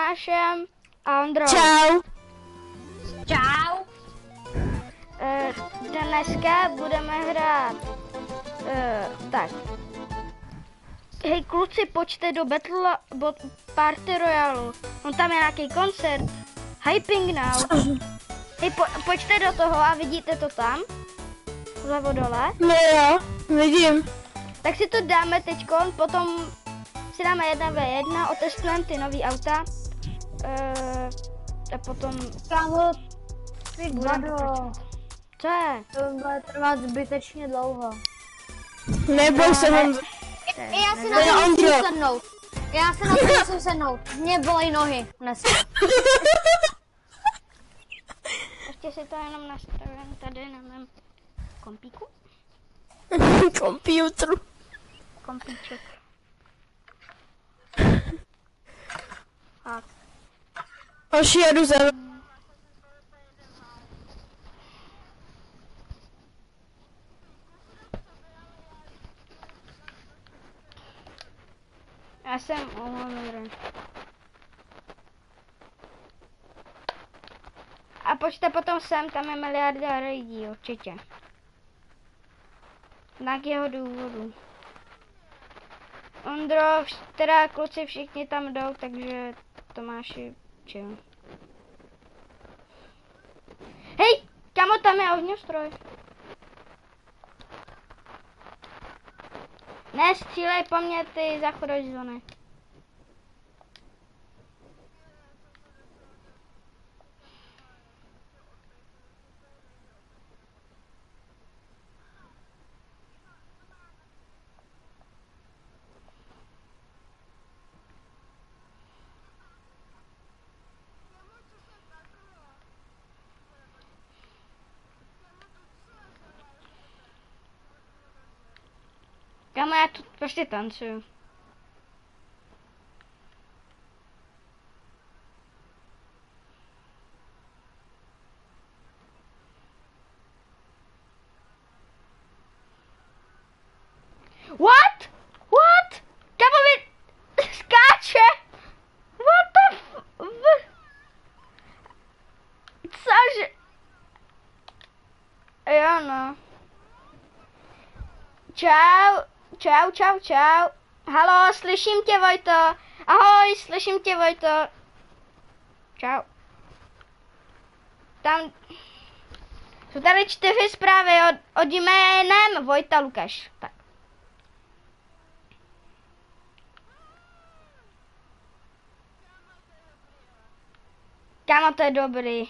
Lukášem a Ondrou. Čau. Čau. Dneska budeme hrát tak. Hej kluci, pojďte do Party Royalu. On tam je nějaký koncert. Hyping Now. Hej, pojďte do toho a vidíte to tam? Vlevo dole. No jo, vidím. Tak si to dáme teďkon, potom si dáme 1v1, otestujeme ty nový auta. A potom... Kámo, ty budeme vado. Co je? To bude trvat zbytečně dlouho. Neboj se, Honzo. Já si na to musím sednout. Já se na to musím sednout. Mě bolej nohy dneska. Ještě si to jenom nastavím tady na mém kompíku. Kompíček. Tak. Až jedu za... Já jsem uvolněný. A pojďte potom sem, tam je miliarda lidí, určitě. Z nějakého důvodu. Ondro, teda kluci všichni tam jdou, takže Tomáši, chill. Hej, kamo, tam je ohňostroj. Ne, střílej po mně ty záchodové zóny. Kamo, já tu prostě tancuju. What? What? Kamo, mi skáče? What the Cože? Jo no. Čau. Haló, slyším tě, Vojto. Ahoj, slyším tě, Vojto. Čau. Tam jsou tady 4 zprávy od jménem Vojta Lukáš. Tak. Kámo, to je dobrý.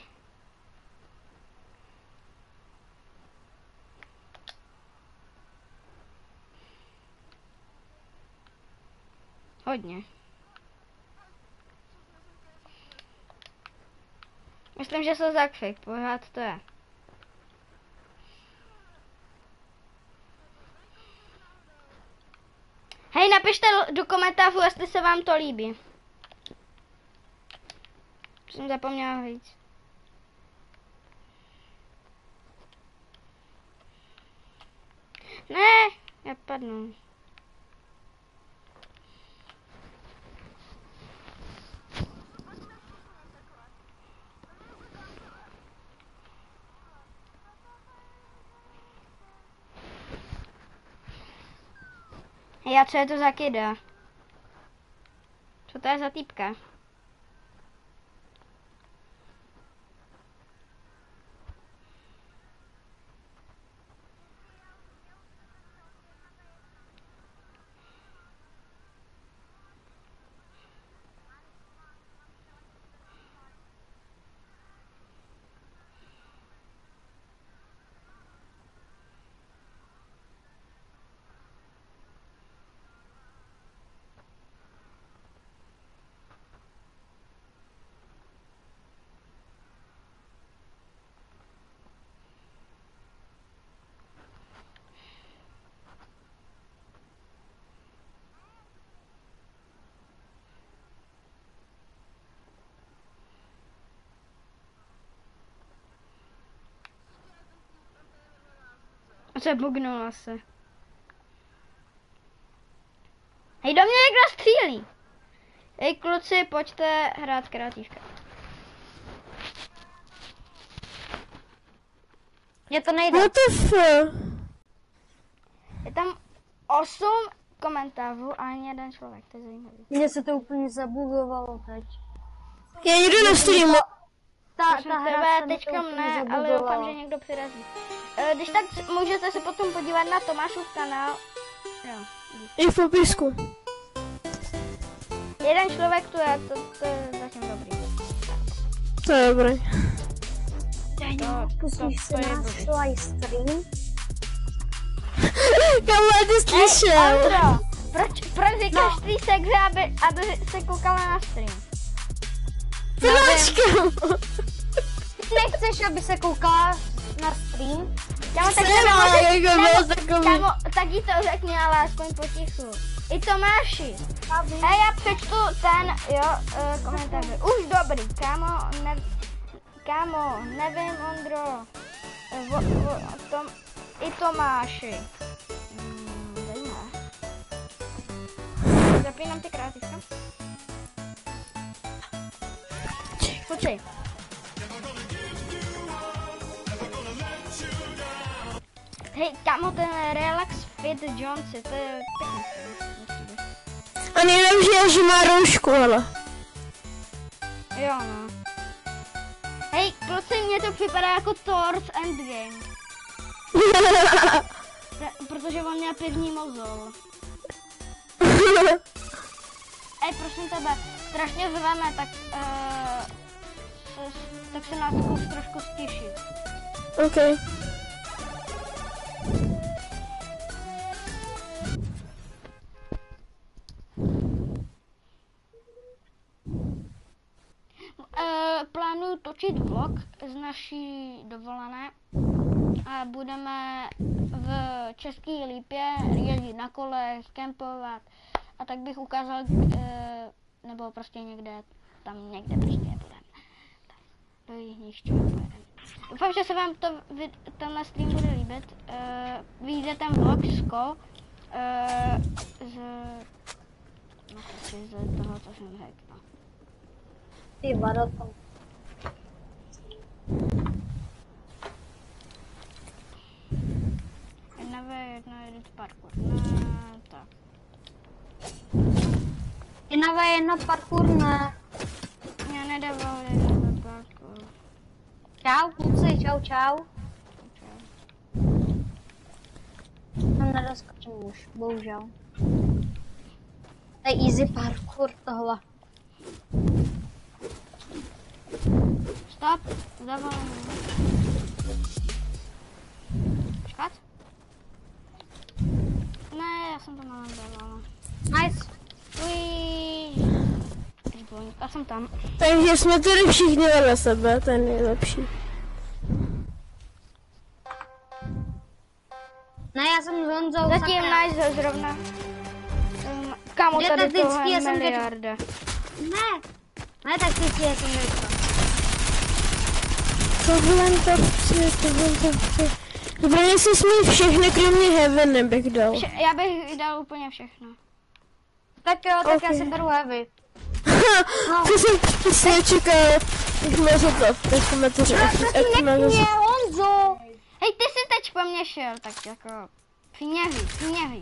Hodně. Myslím, že se zakfik, pořád to je. Hej, napište do komentářů, jestli se vám to líbí. Jsem zapomněla říct. Ne, já padnu. Hej, a co je to za kida? Co to je za týpka? A se bugnula se. Hej, do mě někdo střílí. Hej kluci, pojďte hrát kreativka. Mně to nejde. What the fuck? Je tam 8 komentářů a ani jeden člověk, to je zajímavé. Mně se to úplně zabugovalo teď. Já jdu na streamu. Ta hra se mi to Teďka úplně ne, ale zabugovala. doufám, že někdo přirazí. Když tak můžete se potom podívat na Tomášův kanál. Jo. I v popisku. Jeden člověk tu je, to je zatím dobrý. To je dobrý. Pustíš si náš live stream? Kamo, ty slyšel? Ondro, proč říkáš tvý sekře, aby se koukala na stream? Proč, kamo? Nechceš, aby se koukala na stream? Kámo, tak Jako byl takový. kámo, tak jí to řekni, ale aspoň potichu. I Tomáši. Hej, já přečtu ten, komentáře. Už dobrý, kámo, nevím, Ondro. I Tomáši. Zajímavé. Zapínám ty kreativka. Počkej. Hej, kámo, ten Relax Fit Jonesy, to je pěkný. A nejlepší je, že má roušku, ale. Jo, no. Hej, kluci, mně to připadá jako Thor's Endgame. Protože on měl pevný mozol. Hej, prosím tebe, strašně zveme, tak se nás zkus trošku stišit. OK. Plánuju točit vlog z naší dovolené a budeme v České Lípě jezdit na kolech, kempovat a tak bych ukázal, nebo prostě někde prostě budeme. Do Jihniště pojedeme. Doufám, že se vám tenhle stream bude líbit. Vyjde ten vlog z toho, co jsem řekl. Ty vado to. Jedna edit parkour. No, tak. Jedna parkour ne. Já nedával jeden parkour. Čau, kluci, čau. Tam nedoskočím už, bohužel. To je easy parkour tohle. Stop, zavolám. Počkat. Ne, já jsem to malem zavolala. Nice. Já jsem tam. Takže jsme tady všichni vedle sebe, to je nejlepší. Ne, já jsem s Honzou. Zatím nice zrovna. Kámo, Kde tady to tohle vždycky je je jsem miliarda. Ne, tak ty si jsem řekl. Tohle to chci. Dobré, jestli jsme všechny, kromě Heaveny bych dal. Já bych dal úplně všechno. Tak jo, tak Okay. já si beru heavy. To jsem přesně čekal, jak mě to tak jsme to řekli. Nech mě, Honzo! Hej, ty jsi teď po mně šel, tak jako... Přiměří.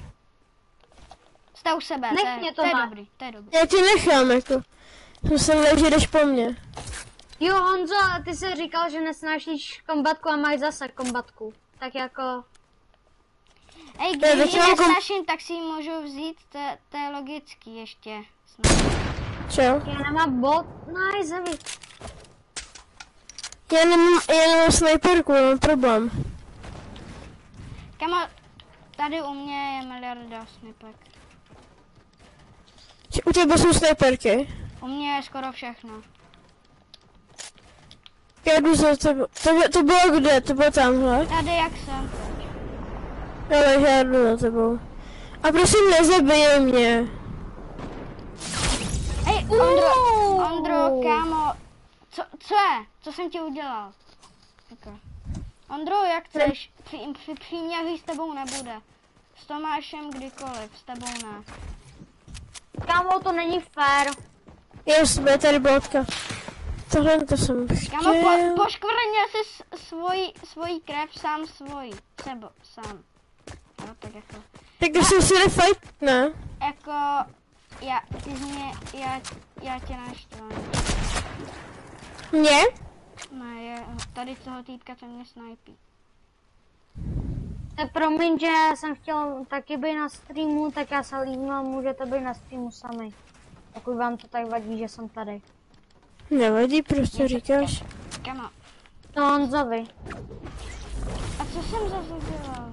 Jste u sebe, Nech mě to je Toma. dobrý, to je dobrý. Já ti nechám, jako. Jsem že jdeš po mně. Jo, Honzo, ty jsi říkal, že nesnášíš kombatku a máš zase kombatku. Tak jako... Hej, To je když ji většinou nesnáším, tak si ji můžu vzít, to je logický ještě. Čau. Já nemám bot, nice, heavy. Já nemám sniperku, mám problém. Kamo, tady u mě je miliarda snipek. U tebe jsou sniperky. U mě je skoro všechno. Já jdu za tebou. To bylo kde? To bylo tamhle. Tady jak jsem. Ale já jdu za tebou. A prosím, nezabijej mě. Hej, Ondro, kámo, co je? Co jsem ti udělal? Okay. Ondro, jak chceš? Příměří s tebou nebude. S Tomášem kdykoliv, s tebou ne. Kámo, to není fér. Je tady botka. Tohle to jsem chtěl. Kámo, poškvrnil jsi svoji krev sám sám. No, tak jako. Tak to jsem si nefight, ne? Jako, já tě naštvu. Mě? Ne, tady toho týpka, co mě snajpí. Tak promiň, že jsem chtěl taky být na streamu, tak já se líbím a můžete být na streamu sami. Pokud vám to tak vadí, že jsem tady. Nevadí, prostě říkáš. Kamo. No Honzovi. A co jsem zase dělal?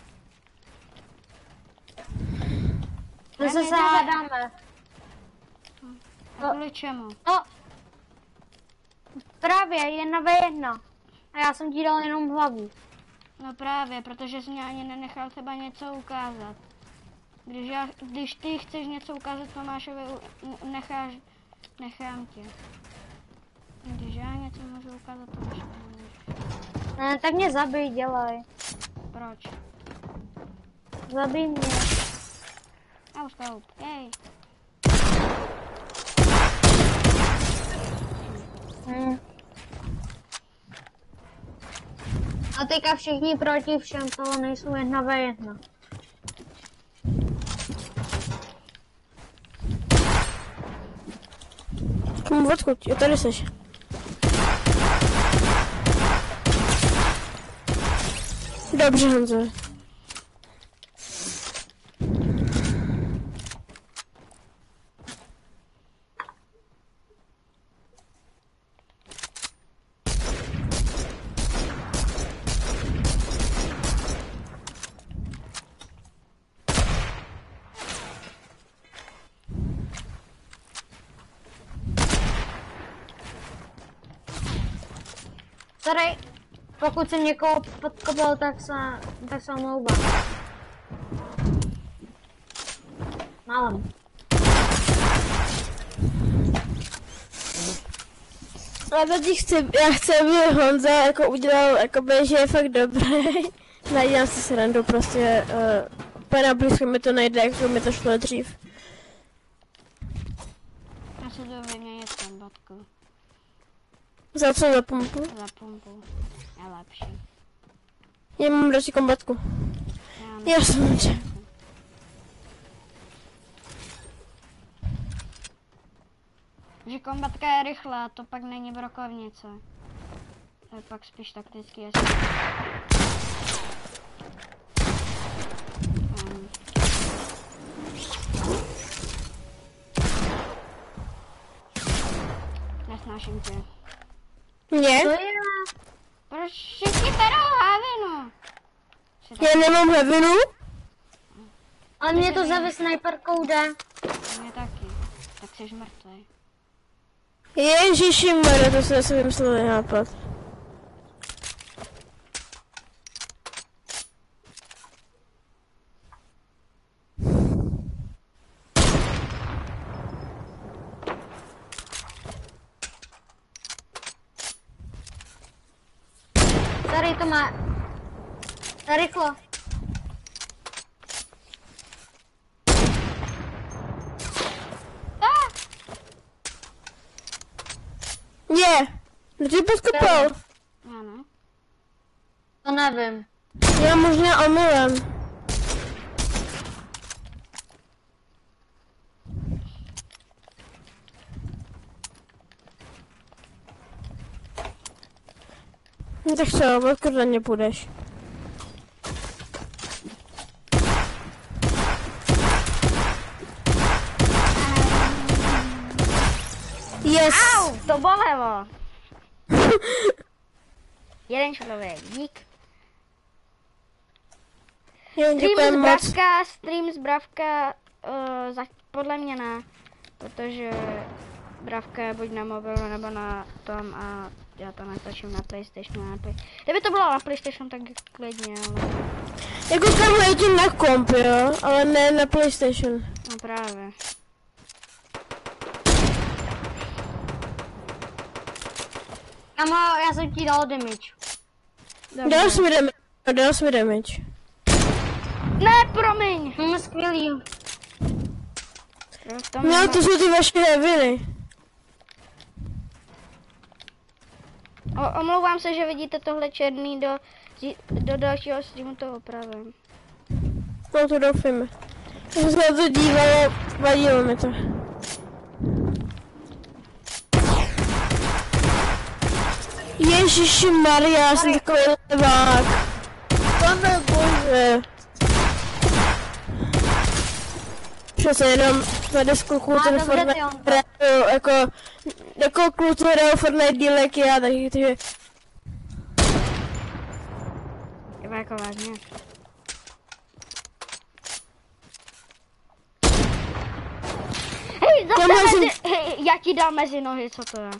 My se hádáme. Kvůli čemu? No. Právě, 1v1. A já jsem ti dal jenom hlavu. No právě, protože jsi mě ani nenechal třeba něco ukázat. Když ty chceš něco ukázat Tomášovi, nechám tě. Když já něco můžu ukázat Tomášovi, nemůžu. Ne, tak mě zabij, dělej. Proč? Zabij mě. Auscope, hej. A teďka všichni proti všem, toho nejsou 1v1. Komu odkud? Jo, tady seš. Dobře, Honzo. Tady, pokud jsem někoho podkopal, tak se omlouvám. Málem. A teď já chci, aby Honza jako udělal, jakoby, že je fakt dobrý. Najdám si srandu, prostě úplně na blízko mi to nejde, jako mi to šlo dřív. Já se jdu vyměnit kombatku. Za co? Za pumpu? Za pumpu. Je lepší. Já mám radši kombatku. Já jsem že. Že kombatka je rychlá, to pak není brokovnice. To je pak spíš taktický jestli. Nesnáším tě. Mě? To je... Proč všichni berou hlavinu? Já nemám hlavinu? A mě to za sniperkou jde. Mě taky. Tak jsi mrtvý. Ježišimare, to jsem si vymyslel nápad. Tady to má. Rychlo. Je, kdo tě podkopal? Já ne. To nevím. Já možná omylem. No tak co, odkud na mě půjdeš? Yes! Au, to bolelo. Jeden člověk, dík. Jo, děkuji moc. Stream z Bravka, podle mě ne, protože Bravka je buď na mobilu nebo na tom a já to nestačím na PlayStationu. Kdyby to bylo na PlayStationu, tak klidně, ale... Jako tam letím na komp, jo, ale ne na PlayStation. No právě. Kamo, já jsem ti dal damage. Dal jsi mi damage. Ne, promiň! Skvělý. V tom No, to jsou ty vaše heviny. Omlouvám se, že vidíte tohle černý do dalšího streamu, to opravím. No, to doufíme. Já jsem se na to dívala, vadilo mi to. Ježišmarja, já jsem takový levák. Pane bože. Přesně jenom tady z kluků ten Fortnite hrajou, jako kluci hrajou Fortnite díl jak já, takže... Jako vážně. Hej, zase hej, já ti dám mezi nohy, co to je?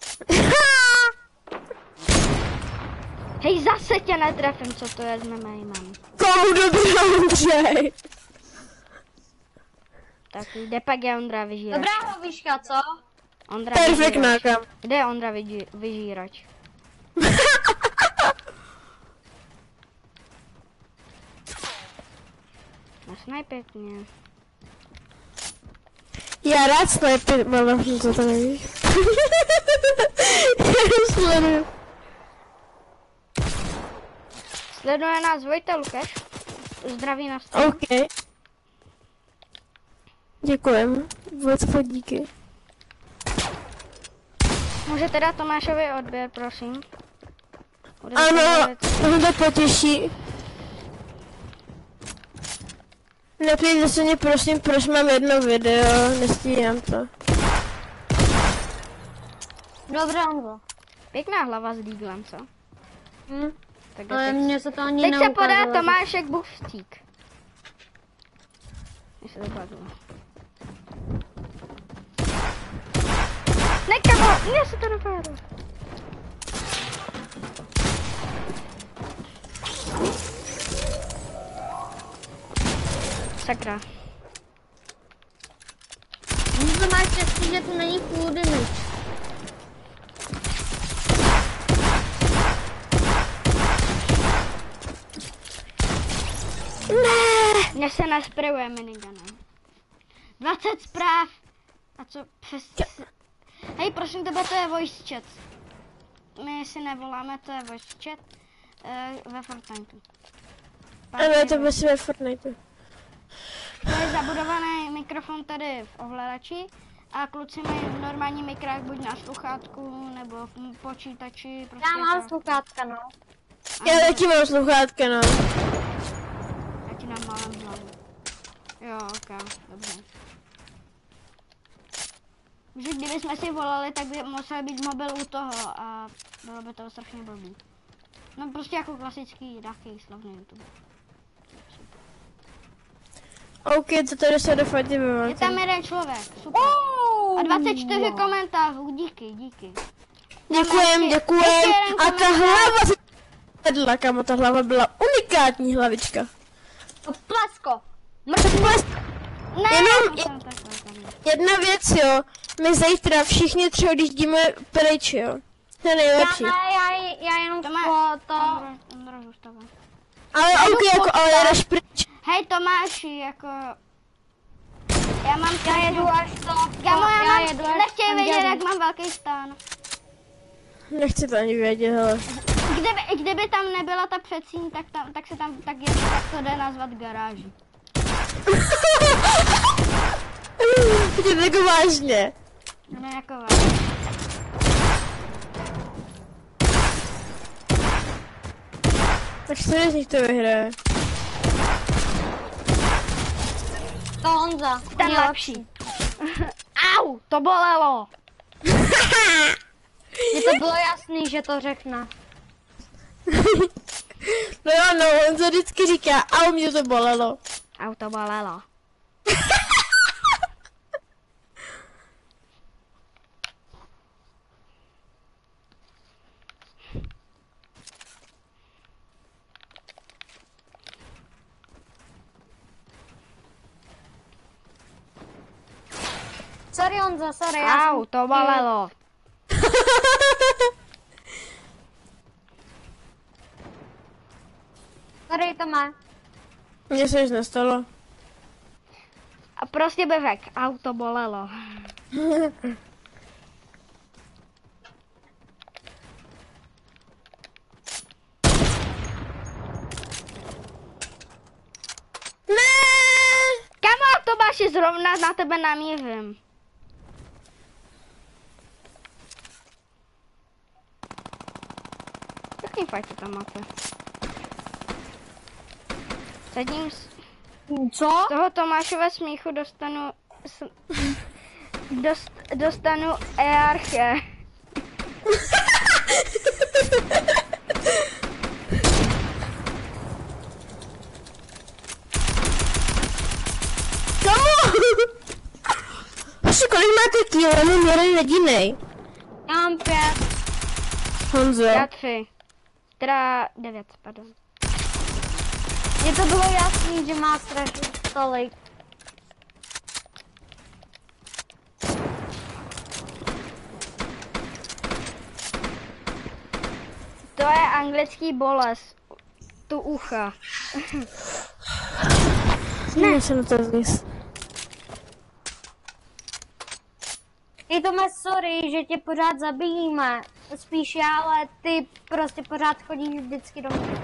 Hej, zase tě netrefím, co to je s mým jménem. Komu dobrý Ondřej? Tak jde pak je Ondra vyžírač. Dobrá hlavička, co? Ondra Perfektná kam. Kde je Ondra vyžírač? Nasnajpit mě. Já rád snajpit, mám že to nevíš. Já sleduju. Sleduje nás Vojta Lukáš. Zdraví na stream. OK. Děkujem. Moc díky. Můžete dát Tomášovi odběr, prosím. Ano, to potěší. Neptejte se mě prosím, proč mám jedno video, nestíhám to. Dobře, Honzo. Pěkná hlava s díglem, co? Tak Ale mně se to ani teď se neukázalo. podá Tomášek Bufstík. Mně se to padlo. Nekamo, mně se to dopadlo. Sakra. Honzo, máš štěstí, že tu není půl damage. Mně se nasprejuje miniganem. 20 zpráv. A co přes... Hej, prosím tebe, to je voice chat. My si nevoláme, to je voice chat ve Fortniteu. Ano, je to bez ve Fortniteu. To je zabudovaný mikrofon tady v ovladači a kluci mají normální mikrák buď na sluchátku nebo v počítači. Prostě Já mám sluchátka, no. Já taky mám sluchátka, no. Já ti dám malém hlavu. Jo, ok, dobře. Že kdybychom si volali, tak by musel být mobil u toho a bylo by to strašně blbý. No prostě jako klasický dávky slavný YouTube. OK, to tady se dofatí ve Je tam jeden člověk, super. A 24 komentářů, díky. Děkujem. Ještě jeden A ta komentář. hlava se vedla, kamo, ta hlava byla unikátní hlavička. Plesko. Ne, Jenom jsem takhle tady. jedna věc, jo. My zítra všichni tři odjíždíme pryč, jo. To je nejlepší. Já jenom To má... to... Ondra zůstává. Ale OK, jako, ale jedeš pryč. Hej Tomáši, jako... Já jedu až to... Já jedu mám, až nechtěj vědět, pondělí. jak mám velký stán. Nechci to ani vědět, hele. Kdyby tam nebyla ta předsíň, tak to jde nazvat garáží. Je to jako vážně. No jako vážně. Tak se z nich to vyhraje. To Honza. Ten lepší. Au, to bolelo. Mně to bylo jasný, že to řekne. No jo, no, on to vždycky říká, a mě to bolelo. Au, to bolelo. Sorry Honza, sorry. já Au, jsem- to bolelo. Sorry, to má. Mně se nic nestalo. A A prostě by řekl, auto bolelo. Ne! Kamo, to máš zrovna na tebe namířím. Jaký fajt tam máte? Zatím Co? z toho Tomášova smíchu dostanu ERche. Hoši, kolik máte kýl? Já mám jeden jedinej. Já mám 5. Honzo. Já 3. Teda 9, pardon. Mně to bylo jasný, že má strašně tolik. To je anglický bolest. Tu ucha. Ne, jsem to zvis. Ty Tome, sorry, že tě pořád zabijíme. Spíš já, ale ty prostě pořád chodíš vždycky do mě.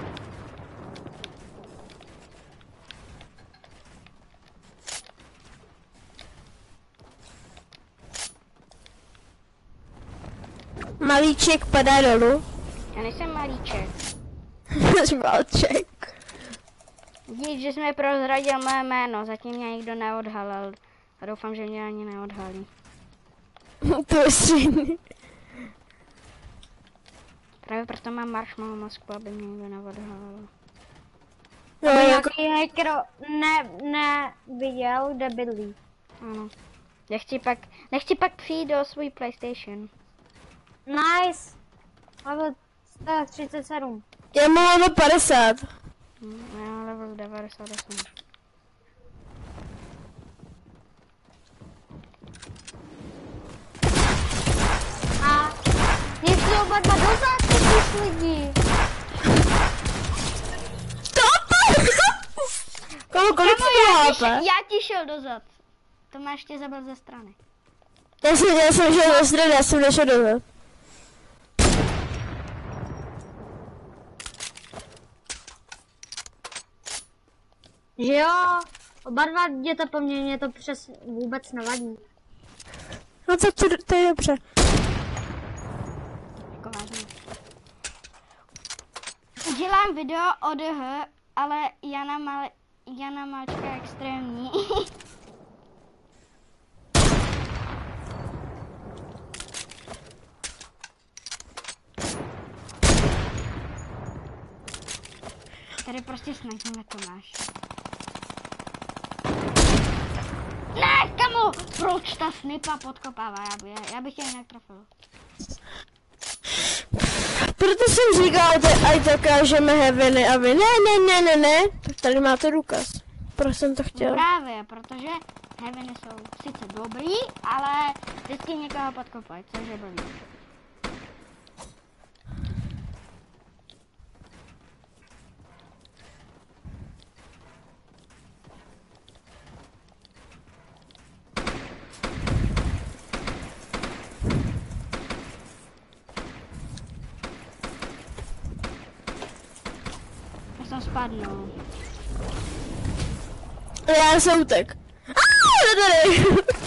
Malíček padá dolů. Já nejsem malíček. Malček. Dík, že jsi mi prozradil mé jméno, zatím mě nikdo neodhalil. A doufám, že mě ani neodhalí. To je stejný. Právě proto mám marshmallow masku, aby mě nikdo neodhalil. No, Aby jako, nějaký hacker neviděl, kde bydlí. Ano. Nechci pak přijít do svůj PlayStation. Nice. Level 137. já mám level 50. Já mám level 98. A mě šli oba dva dozad, ty lidi. Kolik to bylo HP? Já ti šel dozad. To máš tě zabil ze strany. Já jsem šel do strany, já jsem nešel dozad. Že jo, oba dva jděte po mně, mě to přes vůbec nevadí. No tak to je dobře. Jako vážně. Dělám video o DH, ale Jana Malčka je extrémní. Tady prostě snažíme Tomáš. Ne, kamo! Proč ta snipa podkopává? Já bych tě jinak trofil. Proto jsem říkal, ať dokážeme heaveny a vy ne. Tak tady máte důkaz. Proč jsem to chtěl? Právě, protože heaveny jsou sice dobrý, ale vždycky někoho podkopají, což je blbý. Já jsem spadnul. Já jsem utek. Tady.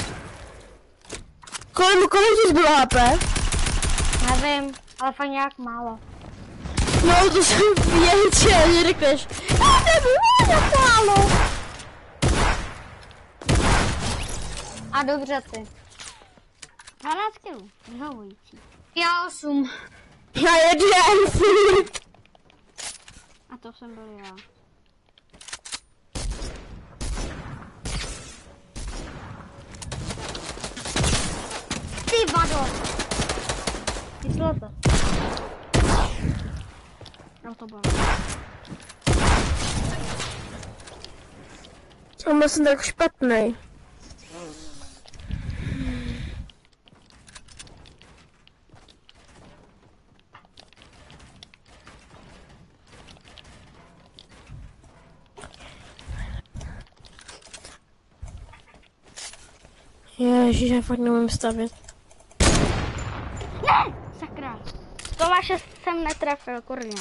Kolik ti zbylo HP? Nevím, ale fakt nějak málo. No to jsem věděl, že řekneš. Já nevím, jak málo. A dobře ty. 12 kilů, vyhovující. Já 8. Já jeden furt. A to jsem byl já. Ty vado. Vyšlo to. No to bylo. Jsem tak špatný. Ježiš, já fakt neumím stavět. Ne! Sakra. Tomáše jsem netrefil, kurně.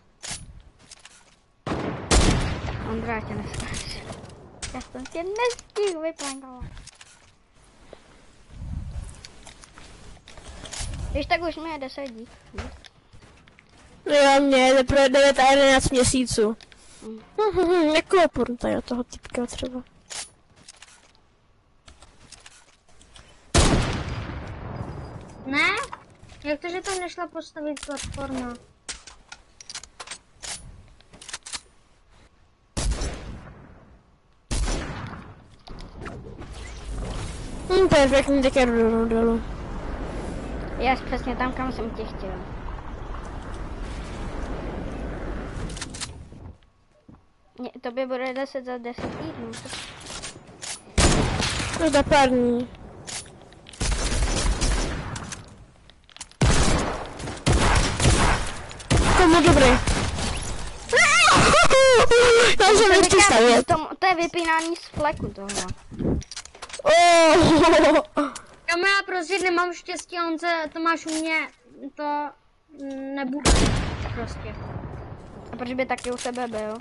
Ondra, já tě nesnáš. Já jsem tě nestihl vyplankovat. Když tak už mi je 10 dík. Jo, mě je teprve 9 a 11 měsíců. Jako půjdu tady od toho typka třeba. Ne? Jak to, že tam nešla postavit platforma? Perfektní, tak já jdu dolů. Já přesně tam, kam jsem tě chtěl. Tobě bude 10 za 10 týdnů. No za pár dní. Komu dobrý? Já jsem nechci stavět. To je vypínání z fleku tohle. Kamo, já prostě nemám štěstí, Tomáš u mě to nebude prostě. A proč by taky u sebe byl?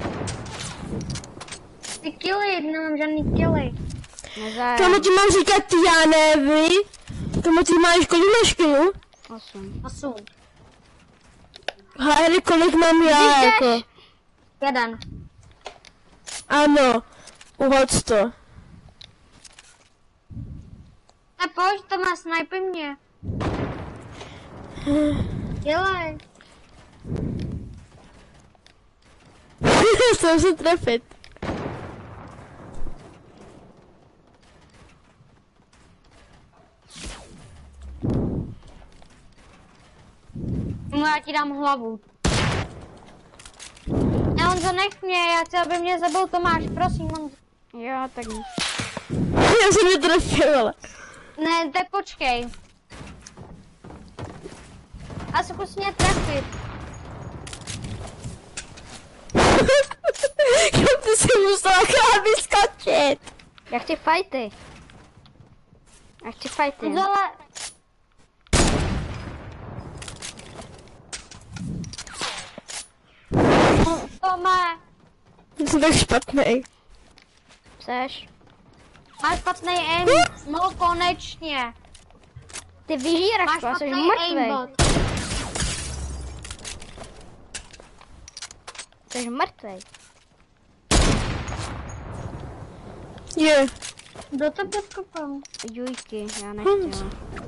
Ty killy, nemám žádný killy. Komu ti mám říkat já nevy? Komu ty máš kolik máš kilů? 8. Hele, kolik mám já jako? 1. Ano, uhoď to. A pojď, to má snajpy mě. Dělej. Chcem se trefit. No, já ti dám hlavu. Ne, Honzo, nech mě, já chci, aby mě zabil Tomáš, prosím, Honzo. Jo, tak Já jsem netrefila. Ne, tak počkej. A zkus mě trefit. Ty jsi musela vyskočit. já chci fighty. Honzo, ale... Tome, Jsem tak špatnej. Chceš? máš špatný aim, no konečně. Ty Máš vyžíračko, jsi špatný mrtvej. aimbot. Jsi mrtvej. Je. Kdo to podkopal? Jujky, já nechtěla.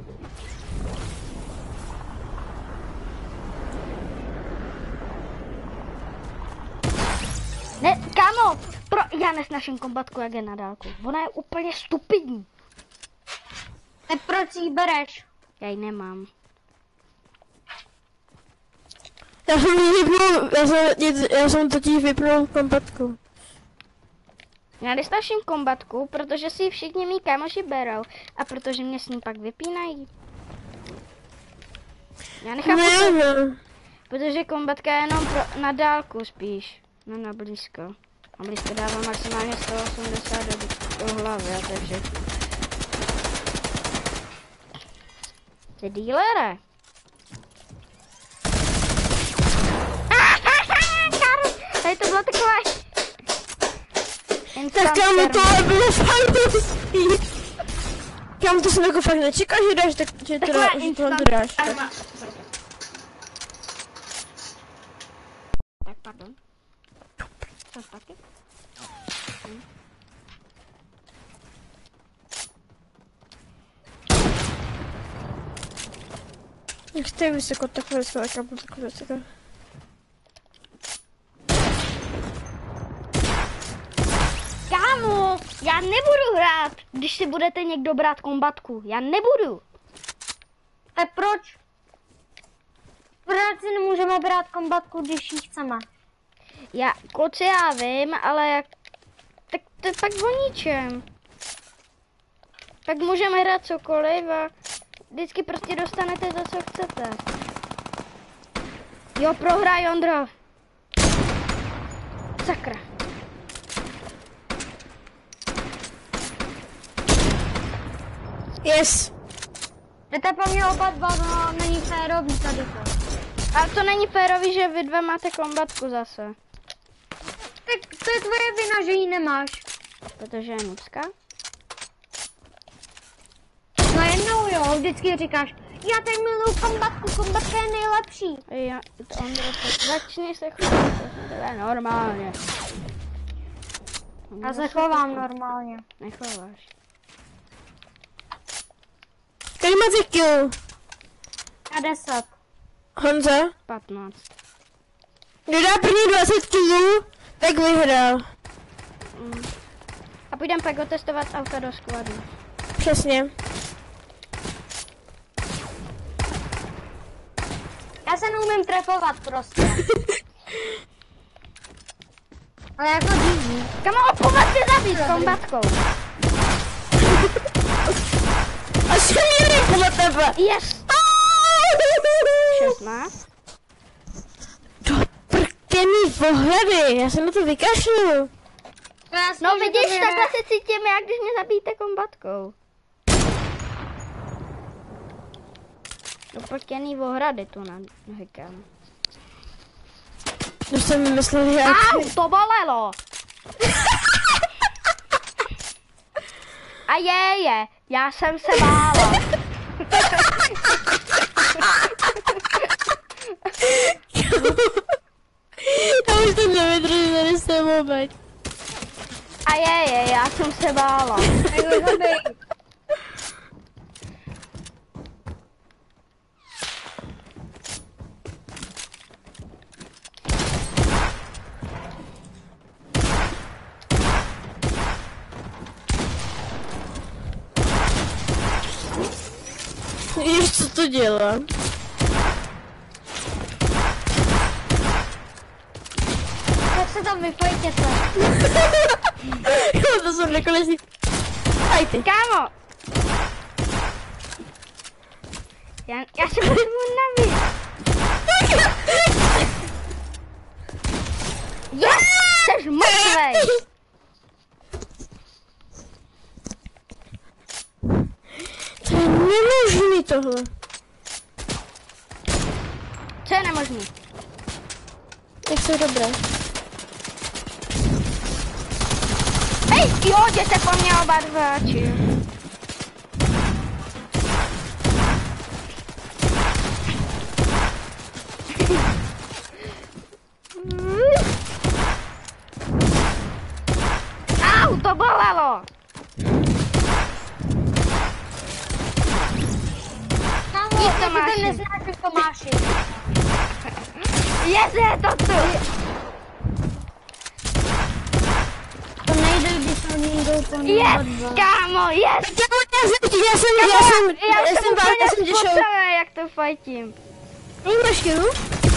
Ne, kámo, já nesnaším kombatku, jak je na dálku. Ona je úplně stupidní. Tak proč jí bereš? Já ji nemám. Já jsem totiž vypnul kompatku. Já nesnaším kombatku, protože si ji všichni mý kámoši berou. A protože mě s ním pak vypínají. Já nechápu to, protože kombatka je jenom na dálku spíš. No na blízko. Na blízko dává maximálně 180 do hlavy a to je všechno. Ty dílere. Tady to bylo takové... Tak kámo, tohle bylo fakt dobrý. Kámo, to jsem jako fakt nečekal, že dáš, že teda, že tohle to dáš. Tak pardon. Co taky? Jak jste vysoko, takhle vysoko, kámo, takhle vysoko. Kámo, já nebudu hrát, když si budete někdo brát kombatku. Já nebudu. Tak proč? Proč si nemůžeme brát kombatku, když ji chceme? Kluci, já vím, ale jak... Tak to je pak o ničem. Tak můžeme hrát cokoliv a vždycky prostě dostanete to, co chcete. Jo, prohraj, Ondro. Sakra. Yes. Jdete po mě oba dva, no není férový tady to. Ale to není férový, že vy dva máte kombatku zase. Tak to je tvoje vina, že ji nemáš. Protože je nubská. No jednou jo, vždycky říkáš, já tady miluju kombatku, kombatka je nejlepší. Já, to Ondro, začni se chovat, to je normálně. Já se chovám normálně. Nechováš. Kolik máte kill? A 10. Honza? 15. Kdo dá první 20 killů, tak vyhrál. A půjdeme pak otestovat auta do skladu. Přesně. Já se neumím trefovat prostě. Ale jako dívní. Kamo, pomoct mě zabít s kombatkou. A jsem měli na tebe. Yes! 16. Do prkený pohledy, já se na to vykašlu. No vidíš, takhle se cítím, jak když mě zabijíte kombatkou. Dopltěný ohrady tu nahykám. To jsem myslel, jak... Au, to bolelo! A je, já jsem se bála. Já už to nevydržím, tady s tebou, veď. A je, já jsem se bála. Víš, co to dělá? Jak se tam vyfojtěte? Jo, to jsou nekolesí. Aj ty. Kámo! Já se potřebuji nabít. Yes! Jsi mrtvej! To je nemožný tohle. Co je nemožný? Jak jsou dobré. Hej, jo, jděte po mně oba dváči. Au, to bolelo. Kámo, to máš. ty to neznáš, jak to máš. Je to tu. To nejde, když to nejdou po mě oba Yes, dva. kámo, yes. Já jsem úplně spocená, jak to fajtím. Máš kilu?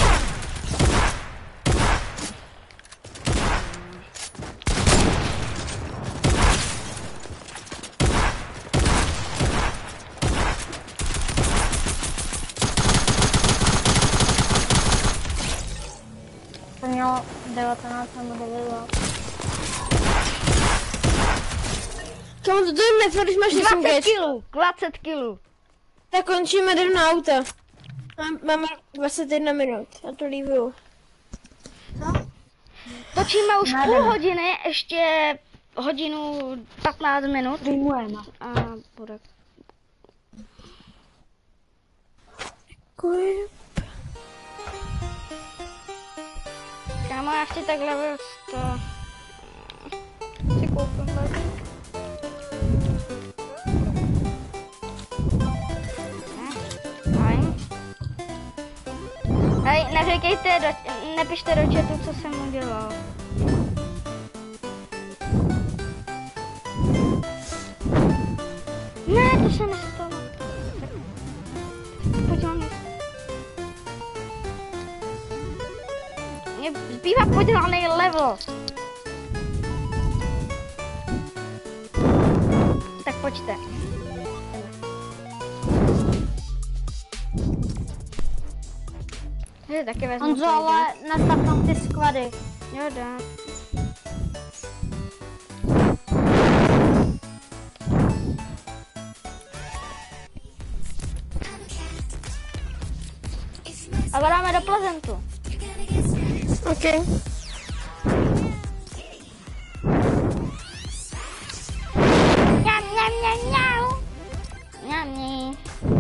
To mělo 19 nebo 9. Komu to je nefér, když máš 8 20 get. kilů, 20 kilů. Tak končíme, jdem na auta. Máme 21 minut, já to líbuju. Točíme už půl hodiny, ještě hodinu 15 minut. Streamujeme. A bude. Děkuji. Kámo, já chci tak level 100. Si koupím bazík. Fajn. Hej, neříkejte, nepište do chatu, co jsem udělal. Ne, to se nestalo. Podívám. Mně zbývá podělaný level. Tak pojďte. Je, taky vezmu. Honzo, ale nastav tam ty sklady. Jo, dá. A dáme do Plezentu. OK. Mňam, mňam, mňam, mňam. Mňam, mňam.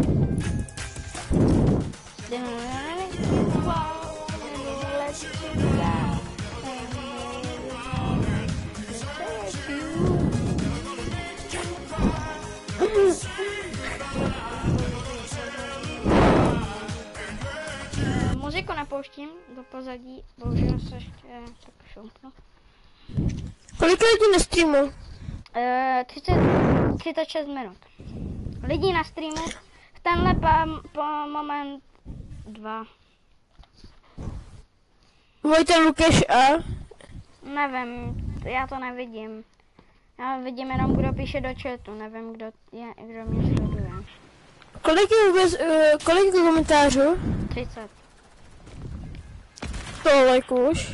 Muziku nepouštím do pozadí, bohužel se ještě tak šoupnu. Kolik lidí na streamu? 36 minut. Lidí na streamu, v tenhle moment 2. Vojta, Lukáš a? Nevím, já to nevidím. Já vidím jenom, kdo píše do chatu, nevím, kdo mě sleduje. Kolik je vůbec, kolik je komentářů? 30. Tolik už.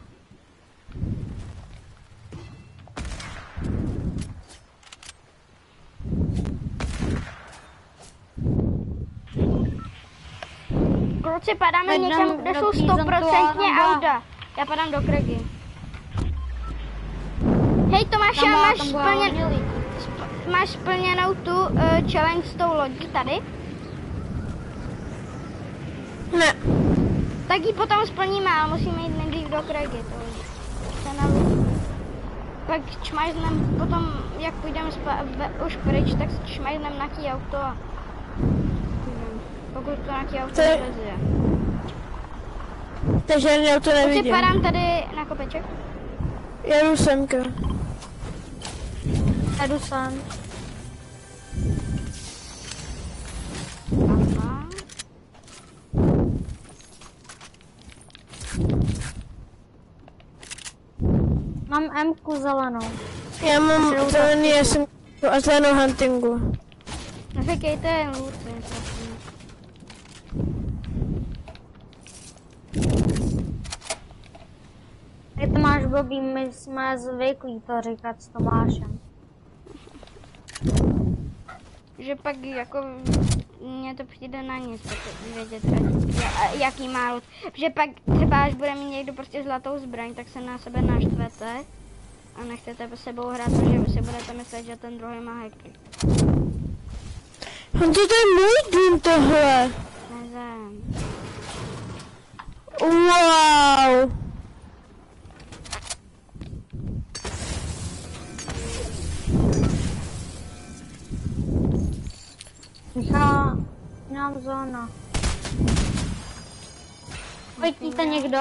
Kluci, padáme Pojď někam, nám kde do jsou Plezentu 100% a auta. Já padám do Kregy. Hej Tomáš, Tam byla- máš, tam byla hodně lidí. máš splněnou tu challenge s tou lodí tady? Ne. Tak ji potom splníme, ale musíme jít nejdřív do Kregy. Pak čmajznem potom, jak půjdeme už pryč, tak čmajznem na ký auto a pokud to na ký auto neveze. Takže žádný auto Kluci, nevidím. padám tady na kopeček. Já jdu semka. Jdu sem. Aha. Mám M-ku zelenou. Já mám zelený, já jsem a zelenou huntingu. Neříkejte loot, prosím. Ty to máš blbý, my jsme zvyklí to říkat s Tomášem. Že pak jako mně to přijde na nic, vědět, jaký má loot. Že pak třeba až bude mít někdo prostě zlatou zbraň, tak se na sebe naštvete a nechcete po sebou hrát, protože si budete myslet, že ten druhý má hacky. To je můj dům tohle. Nevím. Wow. Michal, nám zóna. Pojďte někdo?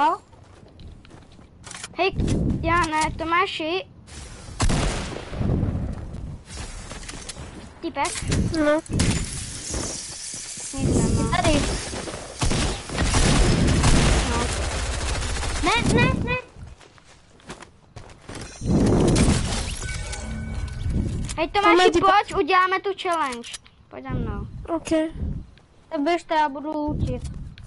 Hej, já ne, Tomáši. Týpek? No. Nic nemá. Tady. No. Ne. Hej Tomáši, Tomáš, pojď, uděláme tu challenge. Pojď za mnou. OK. To běžte, já budu lootit.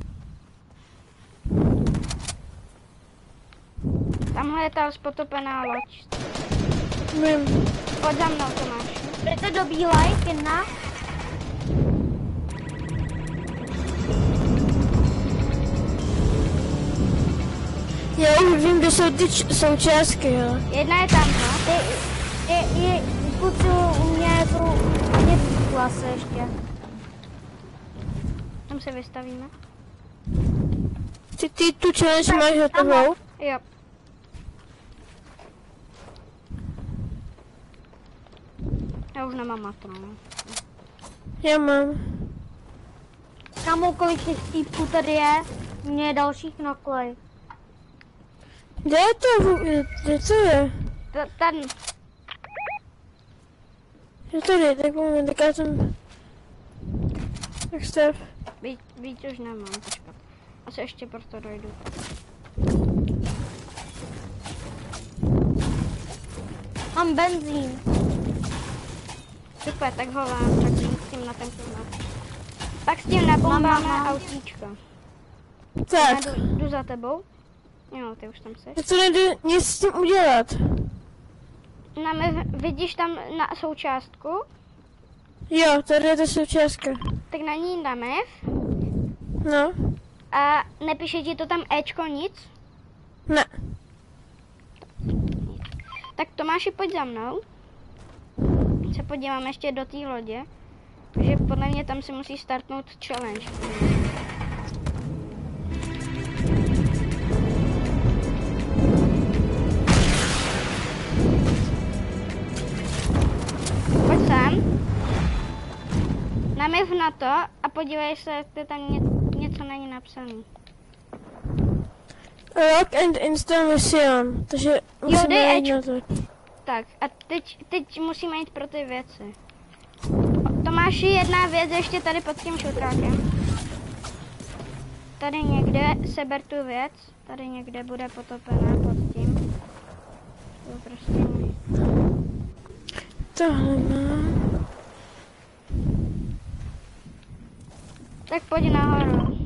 Tamhle je ta potopená loď. Vím. Pojď za mnou, Tomáš. Jdete do bílej, jedna. Já už vím, kde jsou ty součástky, jo. Jedna je tam, no. Kluci, u mě jsou hodně klasy ještě. Tam se vystavíme. Ty tu challenge máš hotovou? Jo. Já už nemám matron. Já mám. Kámo, kolik těch týpků tady je? Mně je dalších na kolej. Kde je to? Kde to je? Tady. Je tady, tak moment, tak já jsem... Tak stav. Víc už nemám, počkat. Asi ještě proto dojdu. Mám benzín. Super, tak ho vám, tak s tím na ten filmat. Pak s tím nabombáme autíčko. Tak. Já jdu za tebou. Jo, ty už tam jsi. Já to nejde nic s tím udělat. Vidíš tam na součástku? Jo, tady je ta součástka. Tak na ní dáme No. A nepíše ti to tam Ečko nic? Ne. Tak Tomáši, pojď za mnou. Se podívám ještě do té lodě. Takže podle mě tam si musí startnout challenge. Pojď sem. Namiv na to a podívej se, jestli tam něco není napsané. Rock and install mission. Takže musíme dej jít na to. Tak a teď musíme jít pro ty věci. Tomáši, jedna věc ještě tady pod tím šutrákem. Tady někde seber tu věc. Tady někde bude potopená pod tím. To prostě můj. Tohle mám. Tak pojď nahoru.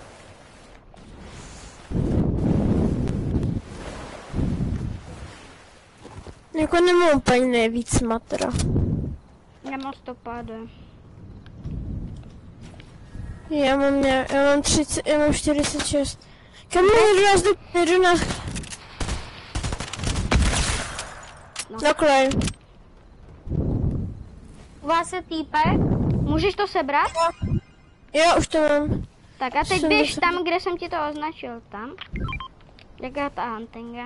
Jako nemám úplně nejvíc matra. Nemoc to padá. Já mám 30, já mám 46. Kam jedu nás? Na kolej. U vás je týpek? Můžeš to sebrat? Jo, už to mám. Tak a teď běž tam, kde jsem ti to označil. Tam. Jaká ta huntinga?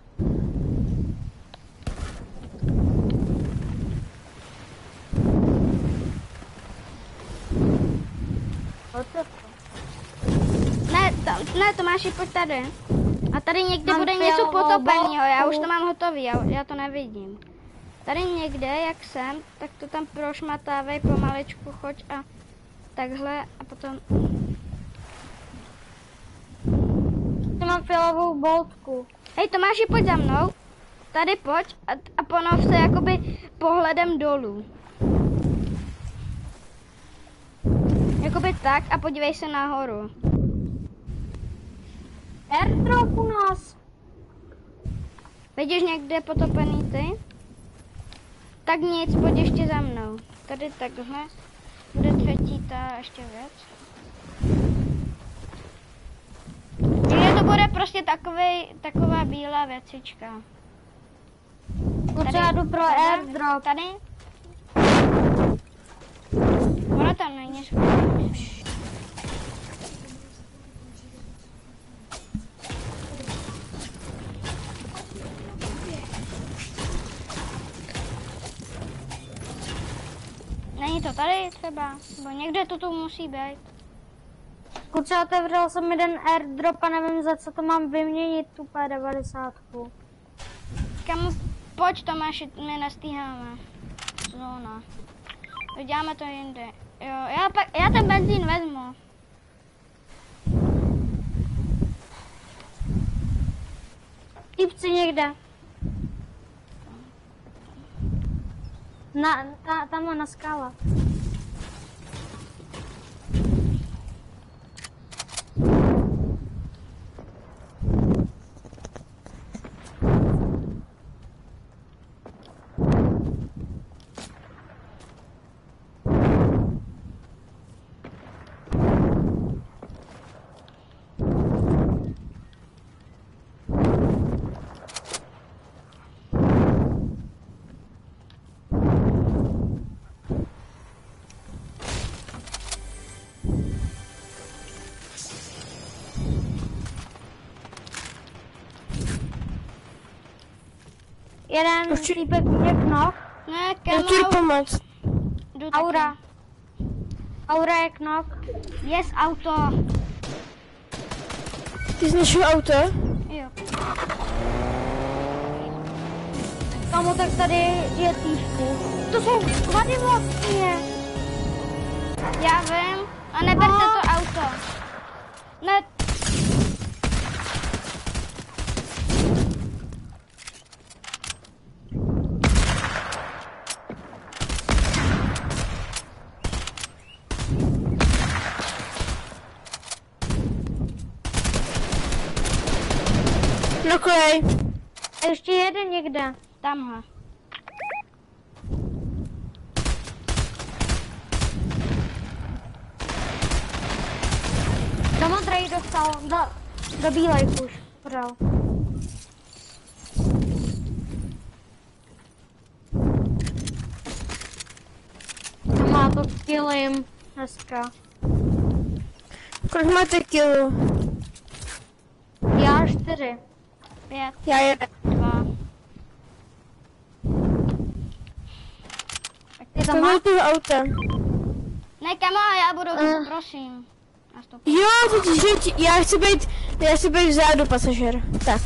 Ne, Tomáši, pojď tady. A tady někde Mám bude něco fialovou potopeného, já balku. už to mám hotový, já to nevidím. Tady někde, jak jsem, tak to tam prošmatávej pomaličku, choď a takhle a potom... Mám fialovou boltku. Hej Tomáši, pojď za mnou. Tady pojď a ponov se jakoby pohledem dolů. Jakoby tak a podívej se nahoru. Airdrop u nás. Vidíš někde potopený ty? Tak nic, pojď ještě za mnou. Tady takhle. Bude třetí ta ještě věc. Takže to bude prostě taková bílá věcička. Určitě jdu pro airdrop. Tady? Ona tam není schválně. Není to tady třeba? Bo někde to tu musí být. Kluci, otevřel jsem jeden airdrop a nevím, za co to mám vyměnit, tu P90. Kam pojď Tomáši, my nestíháme. Zóna. Uděláme to jinde. Jo, já ten benzín vezmu. Typci někde. Tamhle na skále. Jeden týpek je knok. Ne, Já ti jdu Kamo. pomoct. Jdu taky. Aura. Aura je knok. Yes, auto. Ty zničil auto? Jo. Kamo, tak tady je týpku. To jsou sklady vlastně. Já vím. A neberte to auto. Ne. Na kolej. A ještě jeden někde. Tamhle. Do modrej dostal, do bílej už, podal. A má to killim dneska. Kolik máte kilo? Já 4. 5, Já 1. 2. Tak ty to To máš? máš toho auta. Ne, kamo, já budu, prosím. Nastup. Jo, totiž já chci být vzadu pasažér. Tak.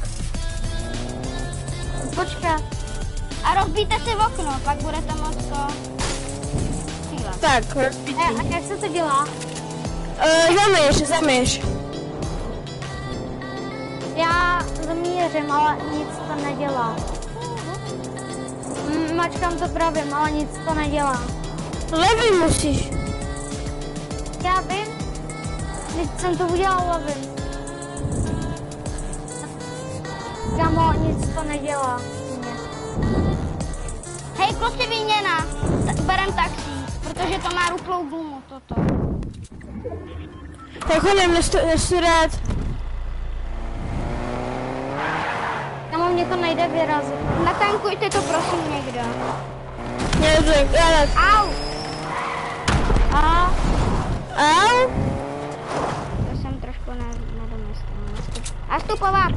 Počkej. A rozbijte si v okno, pak budete moc to cílet. Tak, A jak se to dělá? zamíř. Já zamířím, ale nic to nedělá. Mačkám to pravým, ale nic to nedělá. Levý musíš. Já vím. Teď jsem to udělal levým. Kamo, nic to nedělá. Mně. Hej, kluci, výměna. Berem taxi, protože to má ruplou gumu, toto. Tak hodím, nestu rád. Kamo, mě to nejde vyrazit. Natankujte to, prosím, někdo. Au! A To jsem trošku nedomyslel. Nastupovat!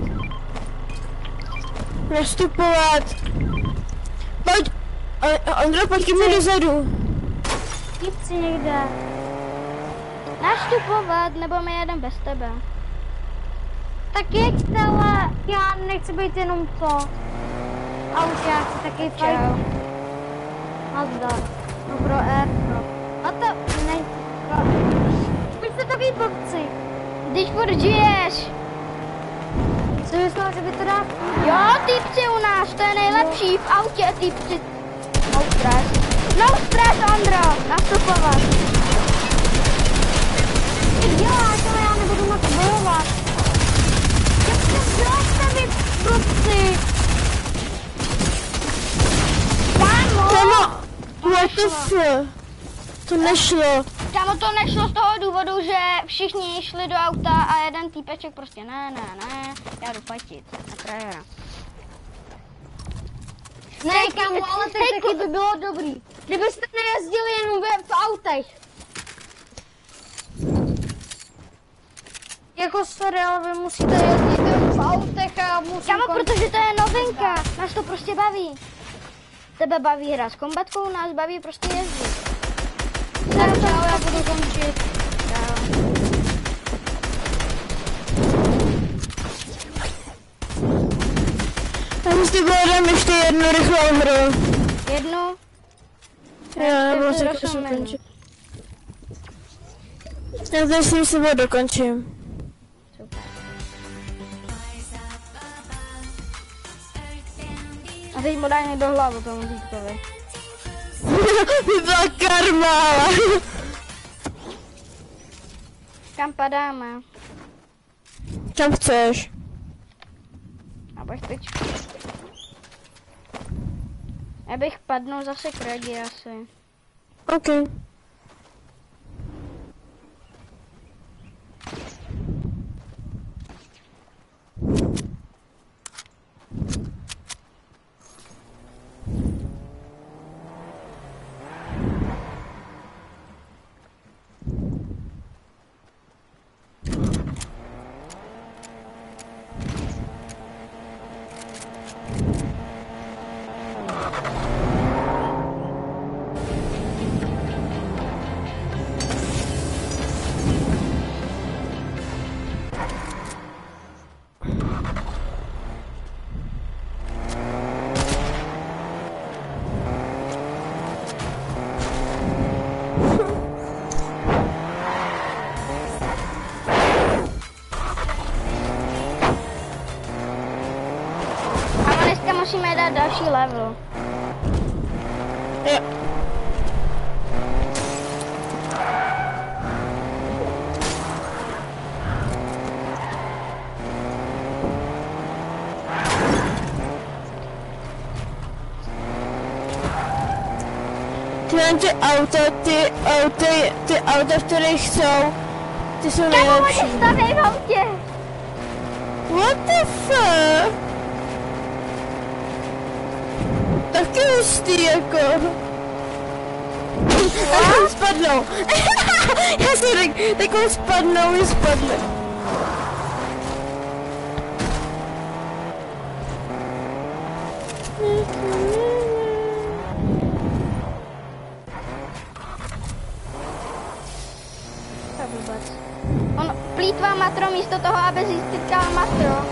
Nastupovat. Pojď. Ondro, pojď mi dozadu. jít si někde. Nastupovat, nebo my jedem bez tebe. Tak jeďte, ale já nechci být jenom to. A už já chci taky fight. Nazdar. Dobro, airdrop. A to ne... Vy jste takový blbci. Když furt žiješ. Co myslel, že by to dát? Jo, týpci u nás, to je nejlepší v autě, týpci. No stress. No stress, Ondro, nastupovat. Ty děláš, ale já nebudu moc bojovat. Jak se děláte vy, blbci? Kámo! What the fuck? To nešlo. Kámo, to nešlo z toho důvodu, že všichni šli do auta a jeden týpeček prostě ne, já jdu patit na trajera. Ne, kámo, ale teď taky by bylo dobrý. Kdybyste nejezdili jenom v autech. Jako sorry, ale vy musíte jezdit jenom v autech a musím... Kámo, protože to je novinka, nás to prostě baví. Tebe baví hra s kombatkou, nás baví prostě jezdit. Tak čau, já budu končit. Čau. Já myslím, že dám ještě jednu rychlou hru. Jednu. Já to vlastně rozumím. dokončím. Já to s sebou dokončím. Super. A teď mu daj do hlavu tomu týpkovi. By byla karma. Kam padáme? Kam chceš? Abych teď... Já bych padnul zase k Regi asi. OK. A dneska musíme dát další level. Jo. Ty auta, v kterých jsou, ty jsou Kámo, nejlepší. oni stavěj v autě. What the fuck? Taky hustý jako. Spadnou. Já jsem řekl, takovou spadnou i spadne. To vůbec. On plítvá matro místo toho, aby získal matro.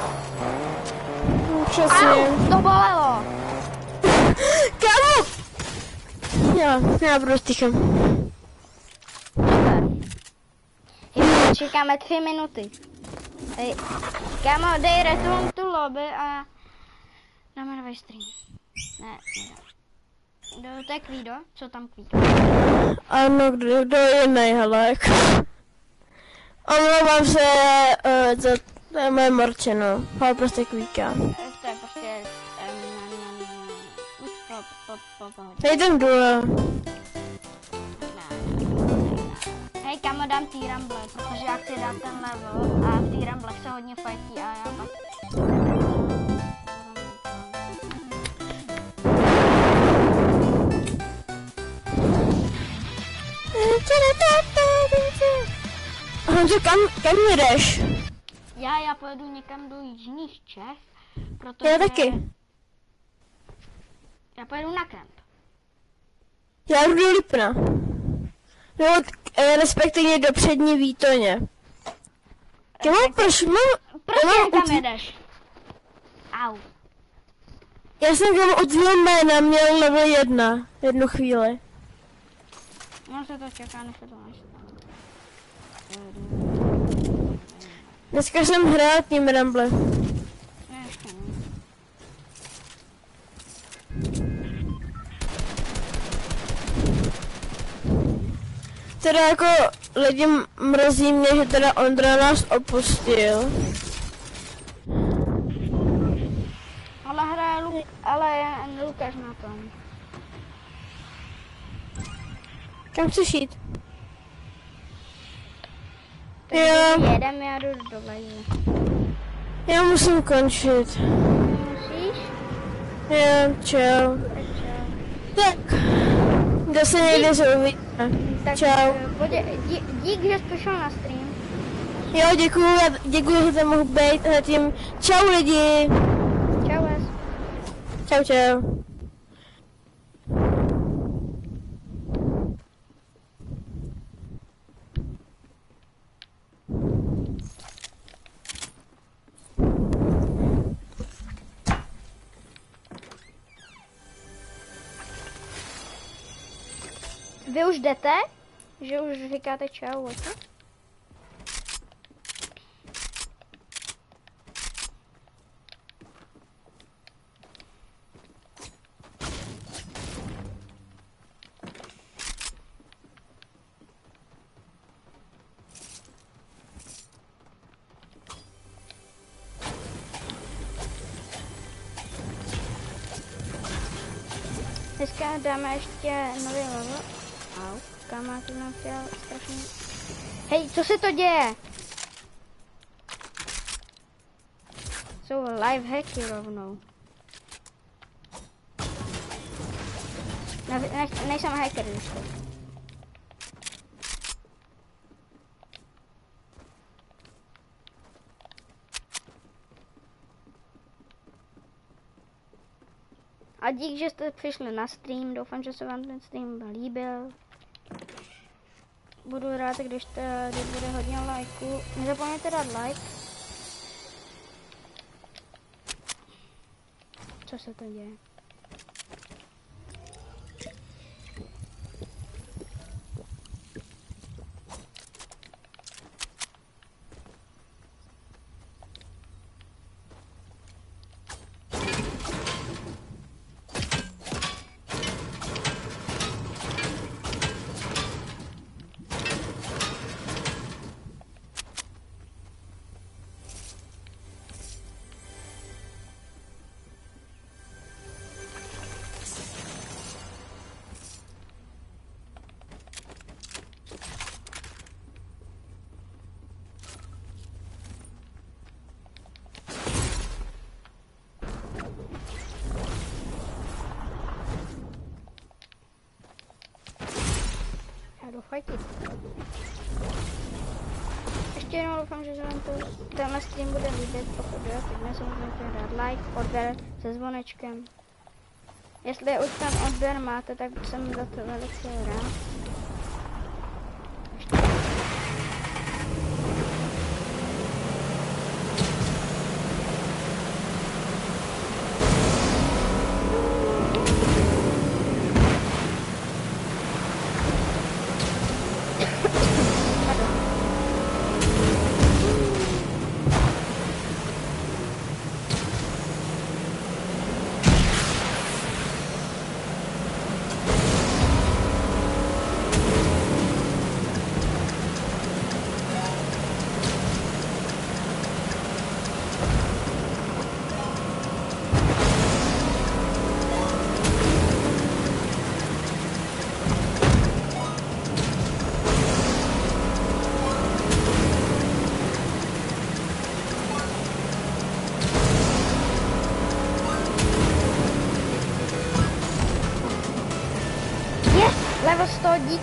Přesně. Au, to bolelo. Kámo! Já budu stichem. Super. Hej, čekáme 3 minuty. Hej, kámo, dej return to lobby a dáme nový stream. Ne. To je Kvído? Co tam Kvído? Ano, kdo je jiný, hele, jako. Omlouvám se to je moje morče, no. Ale prostě kvíka. To je prostě... Hej, tam důle. Hej, kámo, dám tý Rumble, protože já chci dát ten level a v tý Rumble se hodně fightí a já pak... Honzo, kam jdeš? Já pojedu někam do jižních Čech, protože... Já taky. Já pojedu na kemp. Já jdu do Lipna. No, respektive do přední Výtoně. Kámo, proč mám... Proč mám někam jedeš? Au. Já jsem kámo od tvého jména měl level 1. Jednu chvíli. No se to čeká, než se to nestane. Dneska jsem hrál tím Rumble. Ještě ne. Teda jako lidi mrzí mě, že teda Ondra nás opustil. Ale hraje ale Lukáš na tom. Kam chceš jít? Takže jedem, já jdu do live. Já musím končit. Musíš? Jo, čau. Tak čau. Tak, zase někde se uvidíme. Tak, Čau. Dík, že jsi přišel na stream. Jo, děkuju, že tam mohu být tím. Čau lidi. Čau, Ves. Čau, čau. Vy už jdete? Že už říkáte čau, co? Dneska dáme ještě nový level. Au, kámo, ty nám chtěl strašně... Hej, co se to děje? Jsou live hacky rovnou. Nejsem hacker, když to. A dík, že jste přišli na stream, doufám, že se vám ten stream líbil. Budu rád, když tady bude hodně lajků. Nezapomeňte dát like. Co se to děje? pofajtit. Ještě jednou doufám, že se vám tenhle stream bude líbit, pokud jo, tak nezapomeňte dát like, odběr se zvonečkem. Jestli už ten odběr máte, tak jsem za to velice rád. Level 100, dík.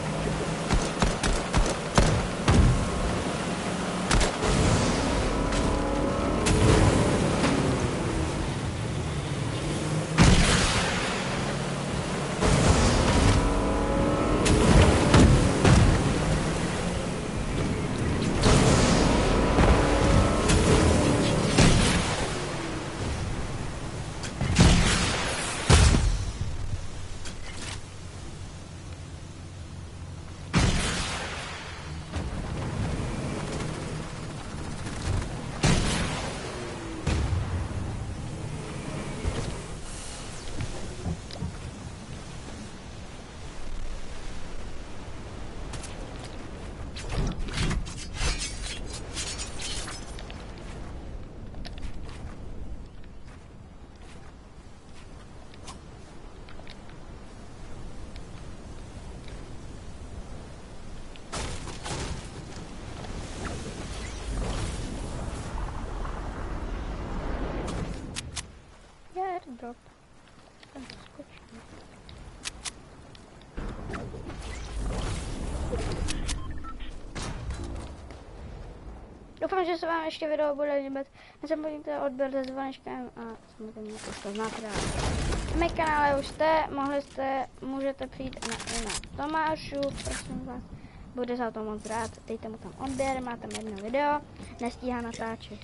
Airdrop. Tam skočím. Doufám, že se vám ještě video bude líbit. Nezapomeňte odběr se zvonečkem a samozřejmě to znáte dál. Na mém kanále už jste, můžete přijít i na Tomášu, prosím vás. Bude za to moc rád, dejte mu tam odběr, má tam jedno video, nestíhá natáčet.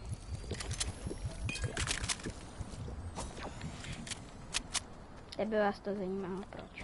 Kdyby vás to zajímalo, proč.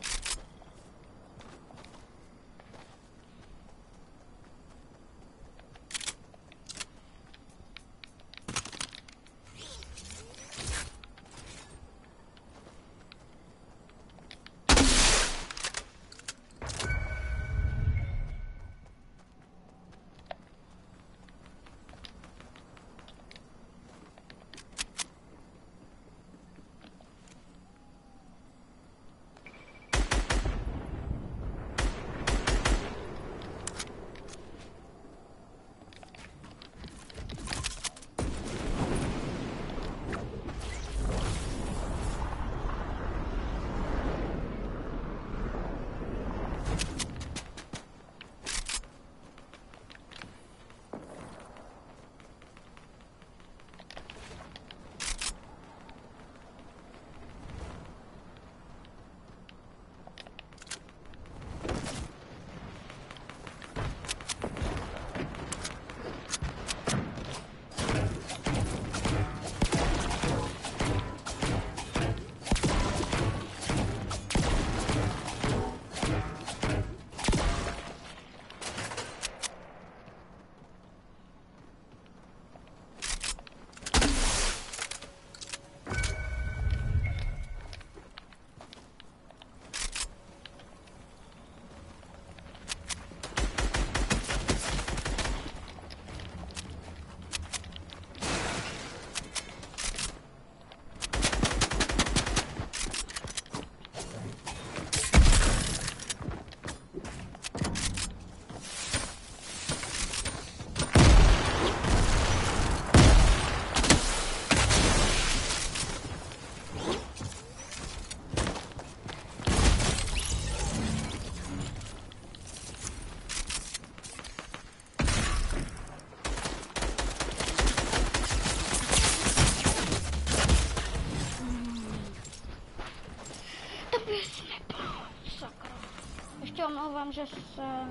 že jsem...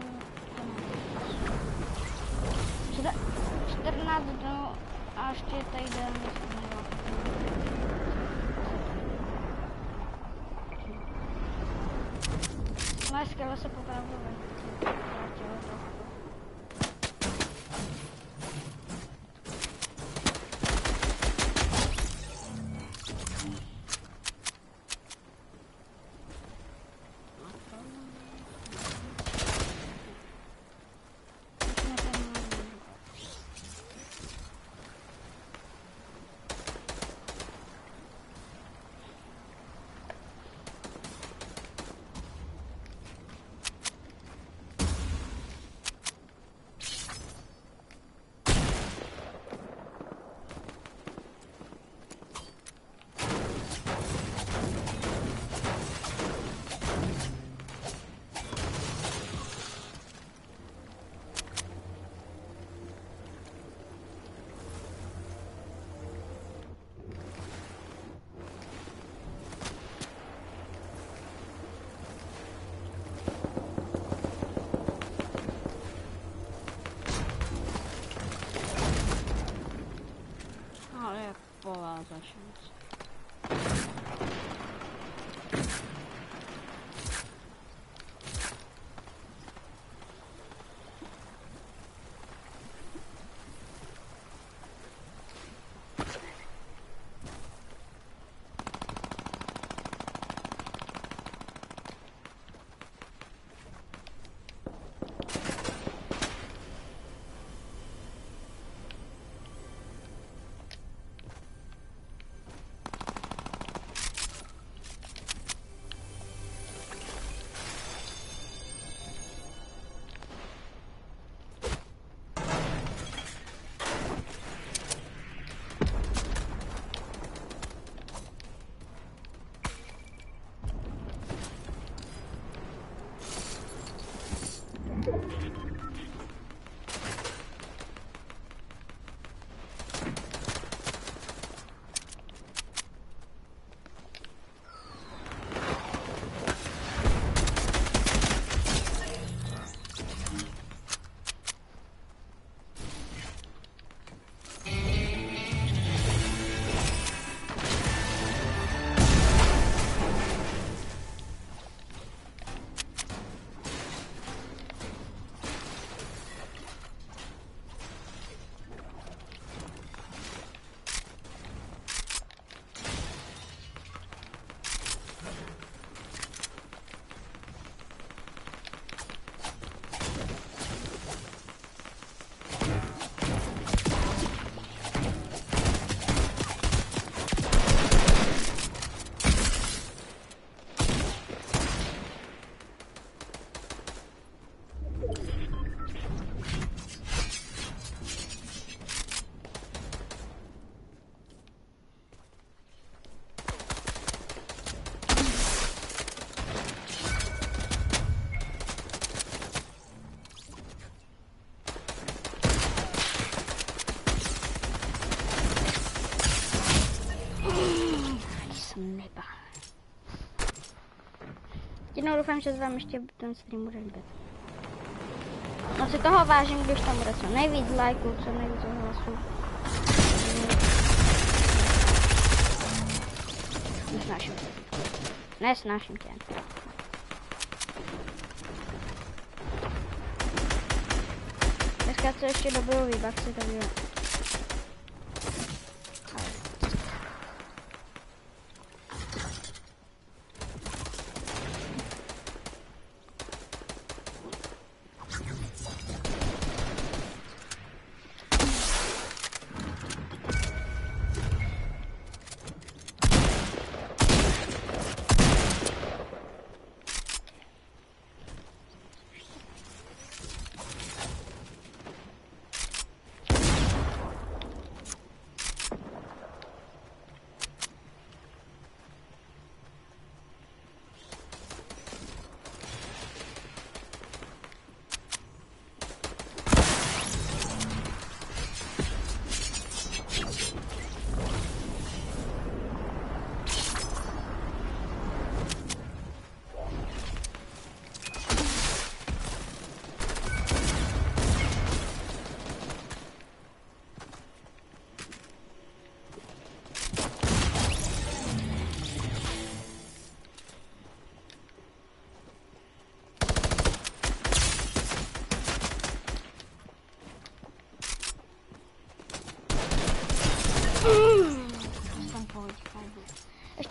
14 dnů a ještě týden. Moje skvěle se popravdu vrátilo trochu. Zašanc. Jednou doufám, že vám ještě ten stream bude líbit. No si toho vážím, když tam bude co nejvíc lajků, co nejvíc ohlasů. Nesnáším tě. Nesnáším tě. Dneska chci ještě do bojový baxy, takže...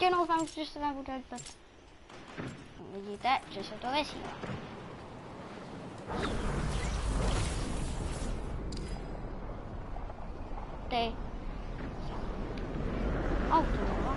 Ještě jednou doufám, že se tam bude lítat. Vidíte, že se to vysílá. Ty. Auto, no.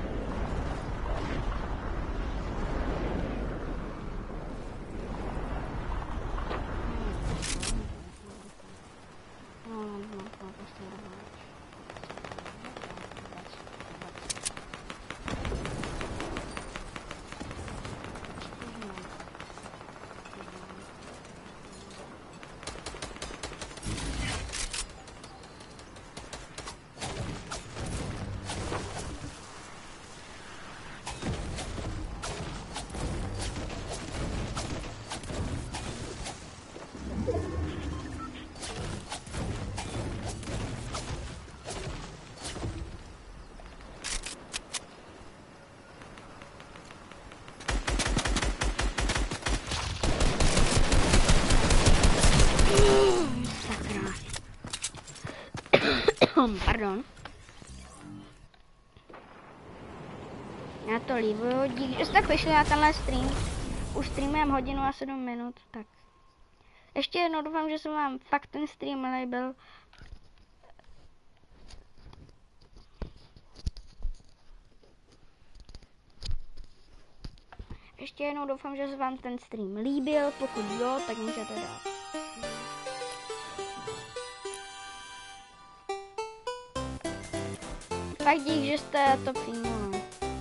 Pardon. Já to líbuju, díky, že jste přišli na tenhle stream. Už streamujeme 1:07. Tak. Ještě jednou doufám, že jsem vám fakt ten stream líbil. Ještě jednou doufám, že se vám ten stream líbil. Pokud jo, tak můžete dát. Fakt dík, že jste to přijmuli.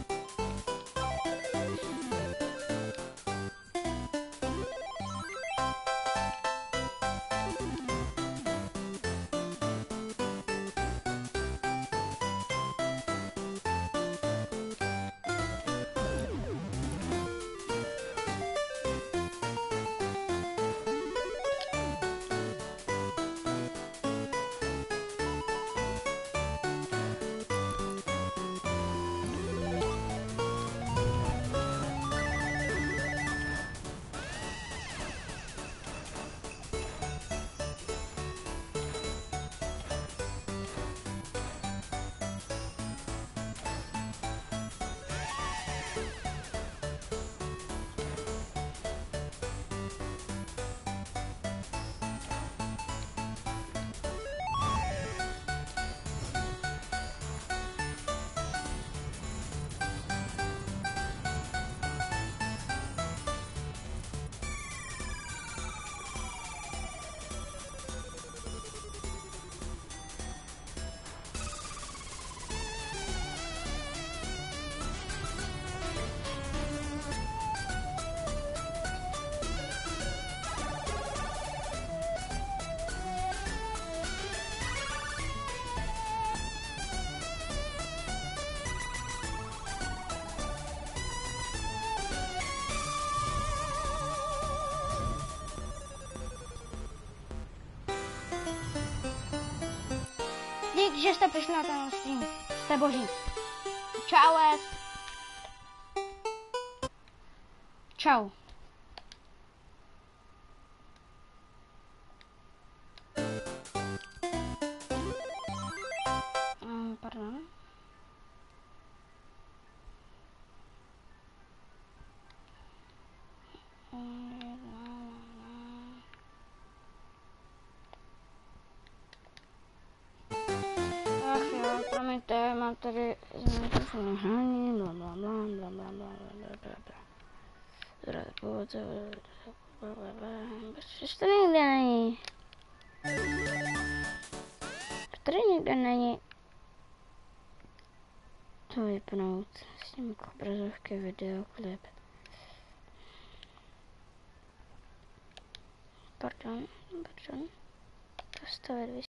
Díky, že jste přišli na ten stream. Jste boží. Čau. Čau. Pardon. Ach jo, promiňte, mám tady hraní, Proč to nikde není? Tady nikde není. To vypnout. Snímku obrazovky, videoklip. Pardon. Zastavit